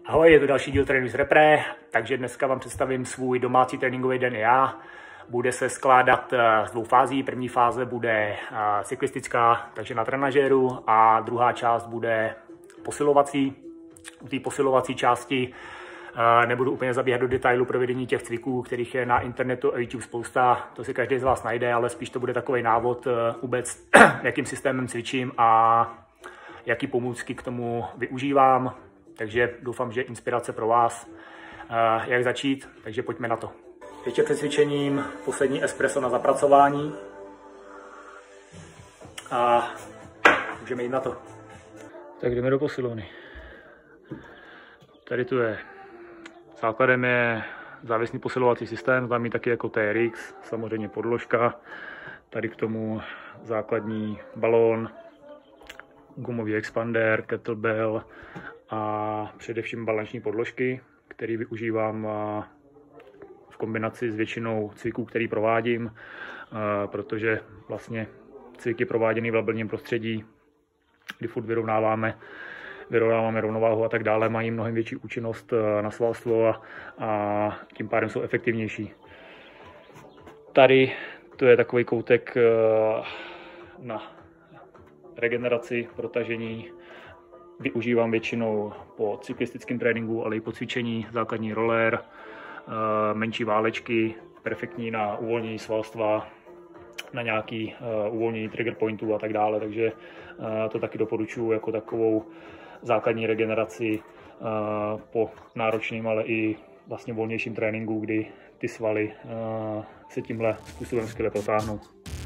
Ahoj, je to další díl Trénink s Repre, takže dneska vám představím svůj domácí tréninkový den i já. Bude se skládat z dvou fází. První fáze bude cyklistická, takže na trenažéru, a druhá část bude posilovací. U té posilovací části nebudu úplně zabíhat do detailu provedení těch cviků, kterých je na internetu a YouTube spousta, to si každý z vás najde, ale spíš to bude takový návod vůbec, jakým systémem cvičím a jaký pomůcky k tomu využívám. Takže doufám, že inspirace pro vás, jak začít, takže pojďme na to. Ještě před cvičením poslední espresso na zapracování a můžeme jít na to. Tak jdeme do posilovny. Tady tu je. Základem je závěsný posilovací systém, známý taky jako TRX, samozřejmě podložka. Tady k tomu základní balón, gumový expander, kettlebell a především balanční podložky, který využívám v kombinaci s většinou cviků, který provádím, protože vlastně cviky prováděný v labilním prostředí, kdy furt vyrovnáváme rovnováhu a tak dále, mají mnohem větší účinnost na svalstvo a tím pádem jsou efektivnější. Tady to je takový koutek na regeneraci, protažení. Využívám většinou po cyklistickém tréninku, ale i po cvičení, základní roller, menší válečky, perfektní na uvolnění svalstva, na nějaký uvolnění trigger pointů a tak dále, takže to taky doporučuji jako takovou základní regeneraci po náročném, ale i vlastně volnějším tréninku, kdy ty svaly se tímhle způsobem skvěle protáhnou.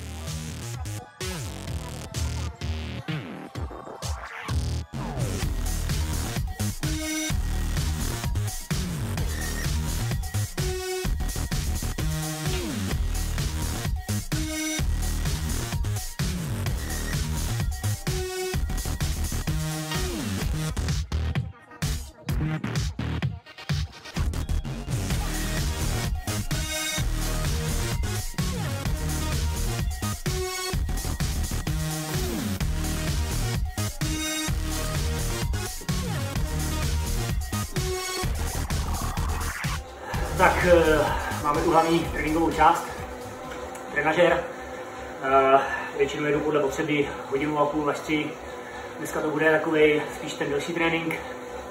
Tak máme tu hlavní tréninkovou část, trenažér. Většinou jedu podle potřeby hodinu a půl až 3. Dneska to bude takový spíš ten delší trénink.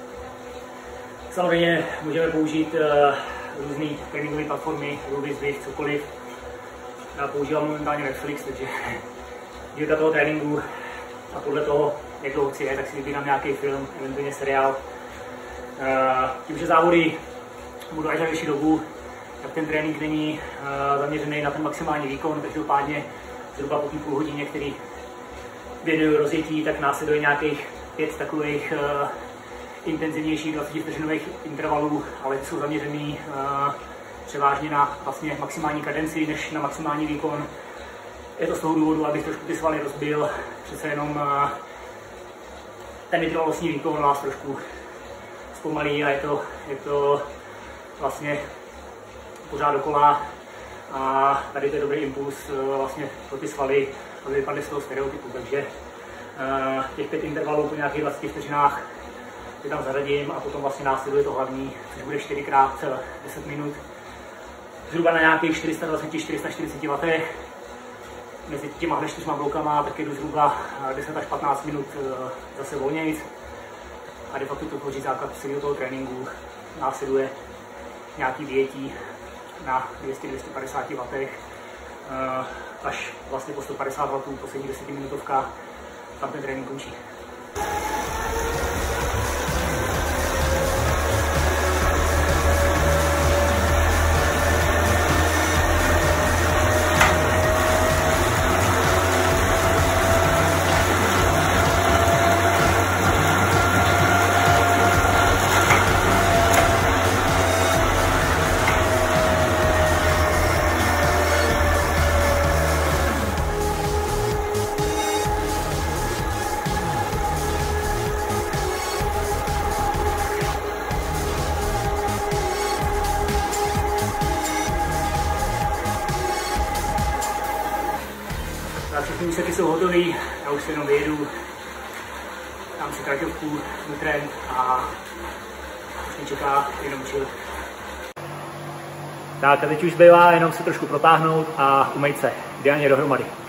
Samozřejmě můžeme použít různé tréninkové platformy, Ruby, Zwift, cokoliv. Já používám momentálně Netflix, takže dílka toho tréninku a podle toho, jak dlouho chci je, tak si vybírám nějaký film, eventuálně seriál. Tím, že závody budu až na větší dobu, tak ten trénink není zaměřený na ten maximální výkon, takže každopádně zhruba po té půl hodině, který věnuju rozjetí, tak následuje nějakých 5 takových intenzivnějších 20 vteřinových intervalů, ale jsou zaměřený převážně na vlastně maximální kadenci než na maximální výkon. Je to z toho důvodu, abych trošku ty svaly rozbil, přece jenom ten vytrvalostní výkon vás trošku zpomalí a je to vlastně pořád dokola, a tady to je dobrý impuls vlastně pro ty svaly, aby vypadly z toho stereotypu, takže těch 5 intervalů po nějakých 20 vteřinách je tam zařadím a potom vlastně následuje to hlavní, což bude 4x 10 minut, zhruba na nějakých 420-440 W. Mezi těma 4 blokama tak jdu zhruba 10 až 15 minut zase volnějc a de facto to tvoří základ celého toho tréninku. Následuje nějaký vyjetí na 200-250 W, až vlastně po 150 W, poslední 10 minutovka, tam ten trénink končí. Všechny úseky jsou hotové, já už se jenom vyjedu, dám si kraťovku, nutrent a mě čeká jenom chill. Tak a teď už zbývá jenom se trošku protáhnout a umýt se. Ideálně dohromady.